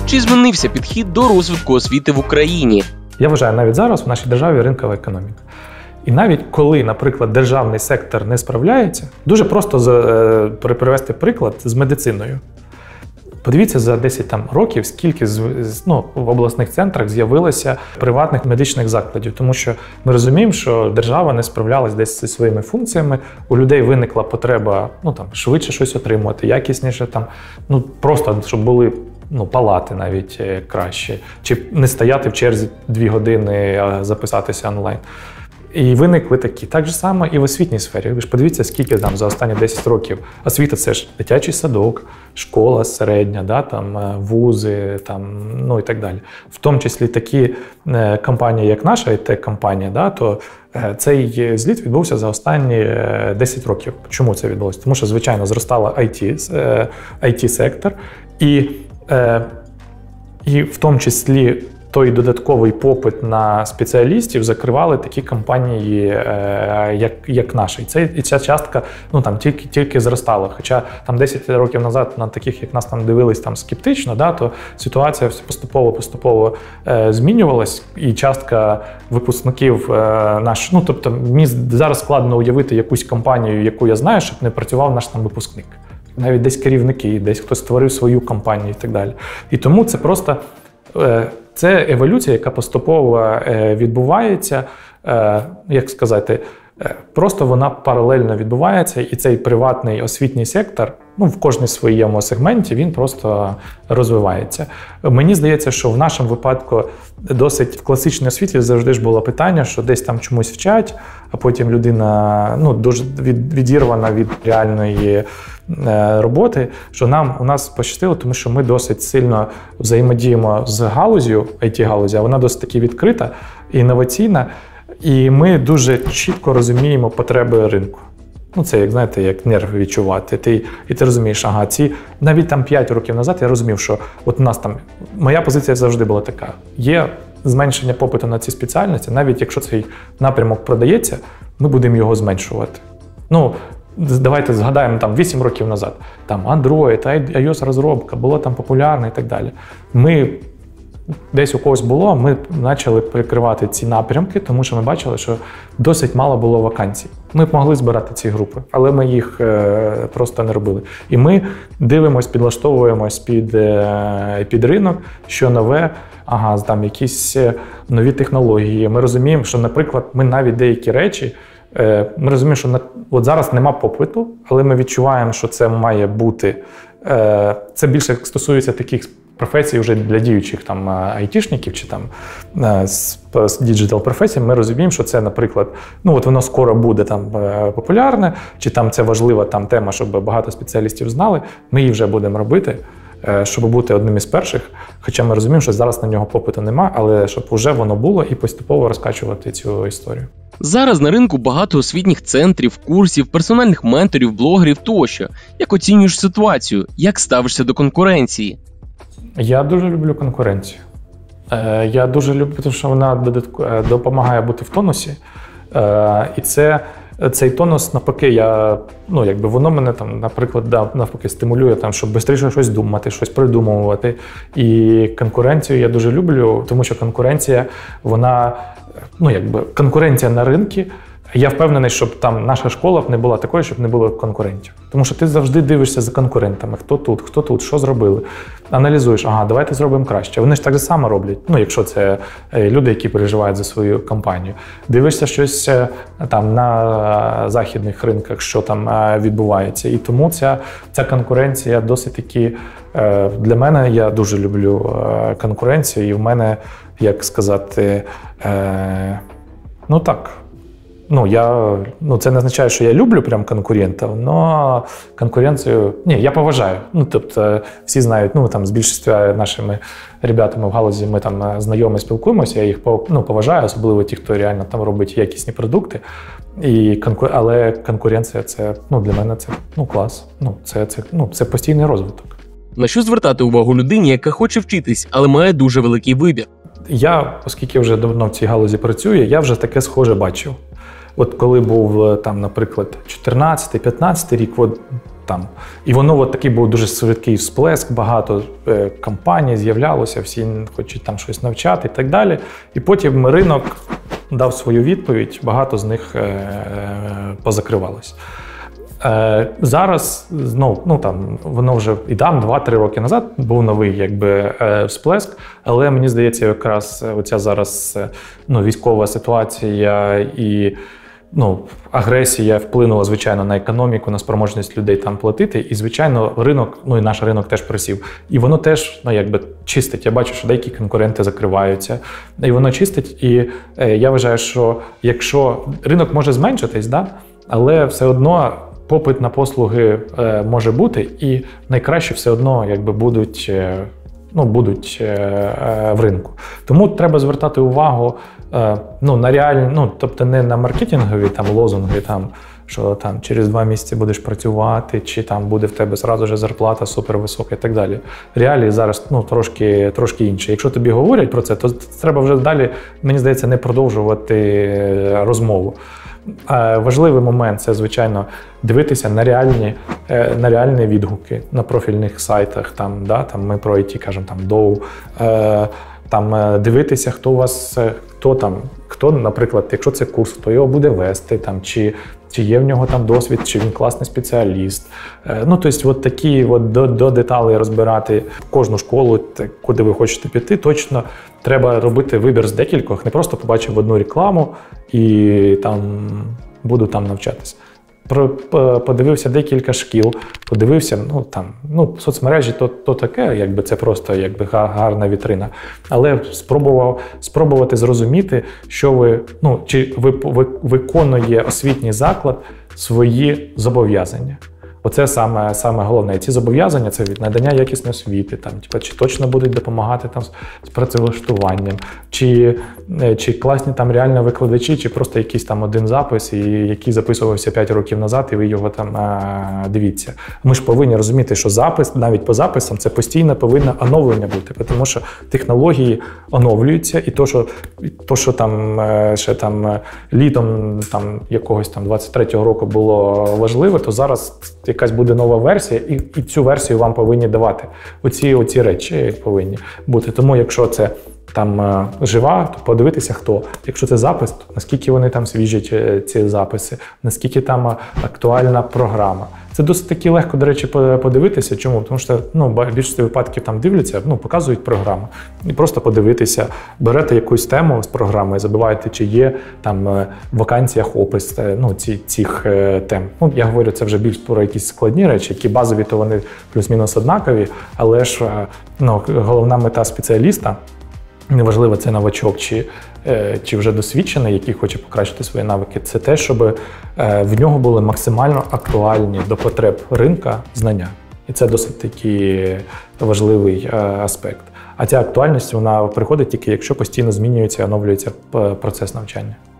Чи змінився підхід до розвитку освіти в Україні? Я вважаю, навіть зараз в нашій державі ринкова економіка. І навіть коли, наприклад, державний сектор не справляється, дуже просто привести приклад з медициною. Подивіться за 10 років, скільки в обласних центрах з'явилося приватних медичних закладів. Тому що ми розуміємо, що держава не справлялась десь зі своїми функціями, у людей виникла потреба швидше щось отримувати, якісніше, просто щоб були палати навіть краще, чи не стояти в черзі 2 години, а записатися онлайн. І виникли такі. Так же само і в освітній сфері. Ви ж подивіться, скільки за останні 10 років. Освіта – це ж дитячий садок, школа середня, вузи, і так далі. В тому числі такі компанії, як наша IT-компанія, то цей зліт відбувся за останні 10 років. Чому це відбулося? Тому що, звичайно, зростала IT-сектор, і в тому числі той додатковий попит на спеціалістів закривали такі компанії, як наша. І ця частка тільки зростала. Хоча 10 років назад на таких, як нас, дивились скептично, то ситуація поступово змінювалась, і частка випускників тобто мені зараз складно уявити якусь компанію, яку я знаю, щоб не працював наш випускник. Навіть десь керівники, десь хтось створив свою компанію і так далі. І тому це просто це еволюція, яка поступово відбувається, просто вона паралельно відбувається, і цей приватний освітній сектор, в кожній своєму сегменті, він просто розвивається. Мені здається, що в нашому випадку досить в класичній освіті завжди ж було питання, що десь там чомусь вчать, а потім людина дуже відірвана від реальної роботи, що у нас пощастило, тому що ми досить сильно взаємодіємо з галуззю, IT-галуззю, а вона досить таки відкрита, інноваційна, і ми дуже чітко розуміємо потреби ринку. Це, як нерв відчувати. І ти розумієш, навіть 5 років назад я розумів, що от у нас моя позиція завжди була така. Є зменшення попиту на ці спеціальності, навіть якщо цей напрямок продається, ми будемо його зменшувати. Давайте згадаємо 8 років назад. Android, iOS розробка, було популярно і так далі. Десь у когось було, ми почали прикривати ці напрямки, тому що ми бачили, що досить мало було вакансій. Ми б могли збирати ці групи, але ми їх просто не робили. І ми дивимось, підлаштовуємось під ринок, що нове, якісь нові технології. Ми розуміємо, що, наприклад, ми навіть деякі речі, ми розуміємо, що от зараз нема попиту, але ми відчуваємо, що це має бути. Це більше стосується таких професій вже для діючих айтішників чи з діджитал-професій. Ми розуміємо, що це, наприклад, воно скоро буде популярне, чи це важлива тема, щоб багато спеціалістів знали. Ми її вже будемо робити, щоб бути одним із перших. Хоча ми розуміємо, що зараз на нього попиту нема, але щоб вже воно було і поступово розкачувати цю історію. Зараз на ринку багато освітніх центрів, курсів, персональних менторів, блогерів тощо. Як оцінюєш ситуацію? Як ставишся до конкуренції? Я дуже люблю конкуренцію. Я дуже люблю, тому що вона допомагає бути в тонусі. І цей тонус, навпаки, воно мене, наприклад, навпаки, стимулює, щоб швидше щось думати, щось придумувати. І конкуренцію я дуже люблю, тому що конкуренція, конкуренція на ринку. Я впевнений, щоб наша школа б не була такою, щоб не було конкурентів. Тому що ти завжди дивишся за конкурентами, хто тут, що зробили. Аналізуєш, давайте зробимо краще. Вони ж так же само роблять, якщо це люди, які переживають за свою компанію. Дивишся щось на західних ринках, що там відбувається. І тому ця конкуренція досить таки, для мене, я дуже люблю конкуренцію. І в мене, як сказати, це не означає, що я люблю прям конкурентів, але конкуренцію, я поважаю. Тобто всі знають, з більшістю нашими ребятами в галузі ми знайомі, спілкуємося, я їх поважаю, особливо ті, хто реально робить якісні продукти. Але конкуренція це, для мене це клас. Це постійний розвиток. На що звертати увагу людині, яка хоче вчитись, але має дуже великий вибір? Я, оскільки вже давно в цій галузі працюю, я вже таке схоже бачив. От коли був наприклад, 14-15 рік, там. І воно такий був дуже швидкий всплеск, багато компаній з'являлося, всі хочуть там щось навчати і так далі. І потім ринок дав свою відповідь, багато з них позакривалось. Зараз знов, воно вже і там 2-3 роки назад був новий всплеск, але мені здається, якраз оця зараз військова ситуація і агресія вплинула, звичайно, на економіку, на спроможність людей там платити. І, звичайно, ринок, і наш ринок теж просів. І воно теж, чистить. Я бачу, що деякі конкуренти закриваються. І воно чистить. І я вважаю, що якщо ринок може зменшитись, да, але все одно попит на послуги може бути, і найкраще все одно будуть в ринку. Тому треба звертати увагу на реальні, тобто не на маркетингові лозунги, що через 2 місяці будеш працювати, чи буде в тебе зразу ж зарплата супервисока і так далі. Реалії зараз трошки інші. Якщо тобі говорять про це, то треба вже далі, мені здається, не продовжувати розмову. Важливий момент – це, звичайно, дивитися на реальні відгуки на профільних сайтах. Ми про IT кажемо, Dow. Дивитися, хто, наприклад, якщо це курс, хто його буде вести, чи є в нього досвід, чи він класний спеціаліст. Тобто, такі до деталей розбирати кожну школу, куди ви хочете піти, точно треба робити вибір з декількох, не просто побачив одну рекламу і буду там навчатися. Подивився декілька шкіл, подивився, соцмережі то таке, це просто гарна вітрина. Але спробувати зрозуміти, що чи виконує освітній заклад свої зобов'язання. Оце саме головне. І ці зобов'язання – це від надання якісної освіти, чи точно будуть допомагати з працевлаштуванням, чи класні реально викладачі, чи просто якийсь один запис, який записувався 5 років назад, і ви його дивіться. Ми ж повинні розуміти, що запис, навіть по записам, це постійно повинно оновлення бути, тому що технології оновлюються, і то, що ще літом якогось 23-го року було важливо, то зараз якась буде нова версія, і цю версію вам повинні давати. Оці речі повинні бути. Тому якщо це жива, то подивитися хто. Якщо це запис, то наскільки вони свіжі ці записи, наскільки актуальна програма. Це досить таки легко, до речі, подивитися. Чому? Тому що більшості випадків дивляться, показують програму. І просто подивитися, берете якусь тему з програми, забиваєте, чи є в вакансіях опис цих тем. Я говорю, це вже більш про якісь складні речі, які базові, то вони плюс-мінус однакові, але ж головна мета спеціаліста, неважливо, це новачок чи вже досвідчений, який хоче покращити свої навики, це те, щоб в нього були максимально актуальні до потреб ринка знання. І це досить такий важливий аспект. А ця актуальність, вона приходить тільки, якщо постійно змінюється і оновлюється процес навчання.